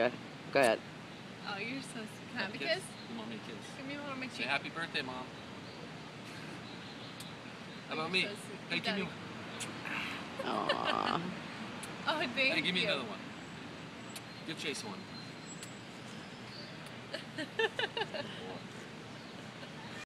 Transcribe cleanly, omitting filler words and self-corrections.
Okay. Go ahead. Oh, you're so sweet. Can I have a Kiss. kiss? You want me to kiss? Give me one on my Say cheek. happy birthday, Mom. How about You're me? so sweet. Hey, give me one. Aww. Oh, thank you. Hey, give me another one. Give Chase one.